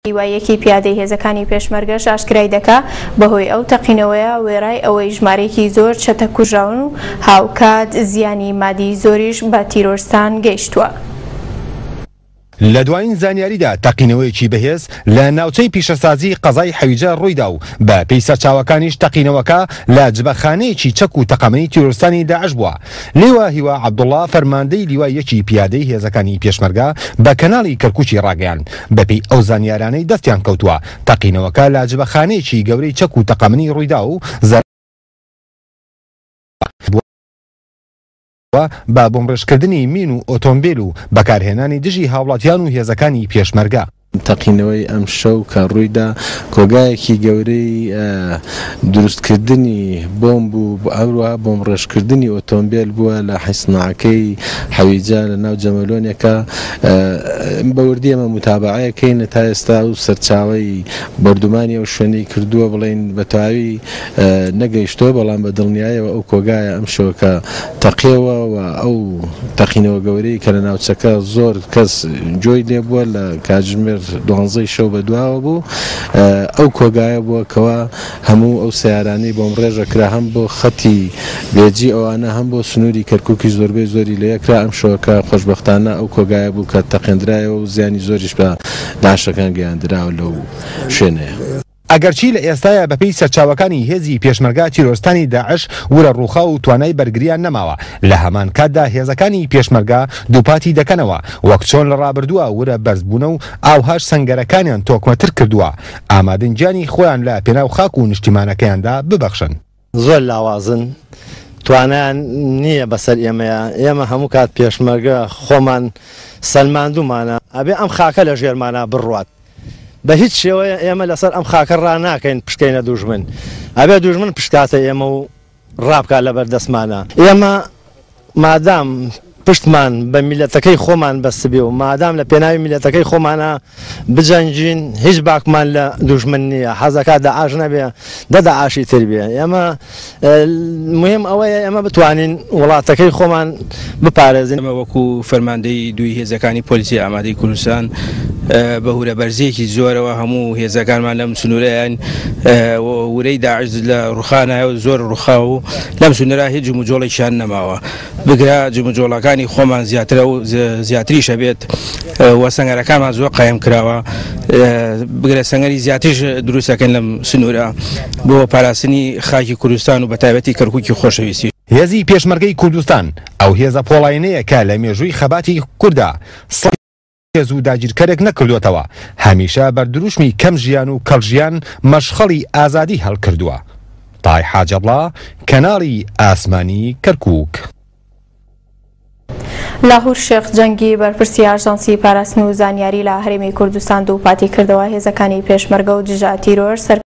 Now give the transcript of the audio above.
هیوایەکی پیادەی هێزەکانی پێشمەرگەش ئاشکرای دەکا بەهۆی ئەو تەقینەوەیە وێڕای ئەوەی ژمارەیەکی زۆر چەتە کوژراون و هاوکات زیانی مادی زۆریش بە تیرۆرستان گەیشتووە. لە دوایین زانیاریدا تەقینەوەیەکی بەهێز لە ناوچەی پیشەسازی قەزای حەویجە ڕوویدا و بە پێی سەرچاوەکانیش تەقینەوەکە لە جبەخانەیەکی چەک و تەقەمەنی تیرۆرستانی داعش بووە. لێوە هیوا عەبدوڵڵا فەرماندەی لیوایەکی پیادەی هێزەکانی پێشمەرگە بە کەناڵی کەرکووکی ڕاگەیان بەپێی ئەو زانیارانەی دەستیان کەوتووە تەقینەوەکە لە جبەخانەیەکی گەورەی چەک و تەقەمەنی ڕوویدا و با بۆمڕێژکردنی مین و ئۆتۆمبیل و بەکارهێنانی دژی هاوڵاتیان و هێزەکانی پێشمەرگە. تەقینەوەی ئەم شەو کە ڕوویدا کۆگایەکی گەورەی دروستکردنی بۆمب و ئەوروە بۆمڕێژکردنی ئۆتۆمبیل بووە لە حیسناکەی حەویجە لە ناو جەمەلۆنێکە بەوردی ئەمە متابعەکەین تا ئێستا و سەرچاوی بەردومانی ئەو شوێنەی کردووە بڵێن بە تەواوی نەگەیشتۆ بەڵام بە دڵنیایەوە ئەو کۆگایە ئەم شەوکە تەقیەوە و ئەو تەقینەوە گەورەی کە لە ناوچەکە زۆر کەس جۆی لێ بووە لە کاتژمێر 12 شەو بەدواوە بوو ئەو کۆگایە بووە کەوا هەموو ئەو سیارانەی بۆم ڕێژەکرا هەم بۆ خەتی بێجی ئەوانە هەم بۆ سنووری کەرکووکی زۆربەی زۆری لە یەکرا ئەم شەوەکە خۆشبەختانە ئەو کۆگایە بوو کە تەقێنرایەوە و زیانی زۆریش بە داعشەکان گەیاندراوە لەو شوێنەیە. ئەگەرچی لە ئێستاە بەپێی سەرچاوەکانی هێزی پێشمەرگا تیرۆرستانی داعش ورە ڕووخا و توانای بەرگریان نەماوە لە هەمان کاتدا هێزەکانی پێشمەرگا دووپاتی دەکەنەوە وەک چۆن لە ڕابردووە ورە بەرزبوونە و ئاوهاش سەنگەرەکانیان تۆکمەتر کردووە ئامادەنجانی خۆیان لە پێناو خاک و نیشتیمانەکەیاندا ببەخشن. زۆر لاوازن توانیان نییە بەسەر ئێمە هەموو کات پێشمەرگە خۆمان سەلماندوومانە ئەبێ ئەم خاکە لە ژێرمانە بڕوات بە هیچ شێوەیە ئێمە لەسەر ئەم خاکە ڕناکەین پشکەینە دوژمن ئەبێ دوژمن پشکاتە ئێمە و ڕابکات لە بەردەستمانە ئێمە مادام پشتمان بە میلەتەکەی خۆمان بەستبێ و مادام لە پێناوی میلەتەکەی خۆمانە بجەنجین هیچ باکمان لە دوژمن نییە حەزەکات داعش نەبێ داعشی تر بێ ئێمە مهم ئەوەیە ئێمە بتوانین وڵاتەکەی خۆمان بپارێزین. ئەمە وەکو فەرماندەی دوی هێزەکانی پۆلیسی ئامادەی کوردستان بەهورە بەرزەیەکی زۆرەوە هەموو هێزەکانمان لەم سنوورەیان ورەی داعش لە ڕوخانایە زۆر ڕوخا و لەم سنوورە هیچ جموجۆڵێکیان نەماوە بگرە جموجۆڵەکانی خۆمان زیاترە و زیاتریشە بێت وە سەنگەرەکانمان زۆر قایم کراوە بگرە سەنگەری زیاتریش دروستەکەن لەم سنوورە بۆ پاراستنی خاکی کوردستان و بەتایبەتی کەرکووکی خۆشەویستی. هێزی پێشمەرگەی کوردستان ئەو هێزە پۆڵاینەیە کە لە مێژووی خەباتی کووردا هێز و داگیرکەرێک نەکردوێتەوە هەمیشە بەردروشمی کەم ژیان و کەڵژیان مەشخەڵی ئازادی هەڵکردووە. تای حاجەڵڵا کەناڵی ئاسمانی کەرکووک. لاهور شێخ جەنگی بەرپرسی ئاژانسی پاراستن و زانیاری لە هەرێمی کوردستان دووپاتی کردەوە هێزەکانی پێشمەرگە و دژە تیرۆر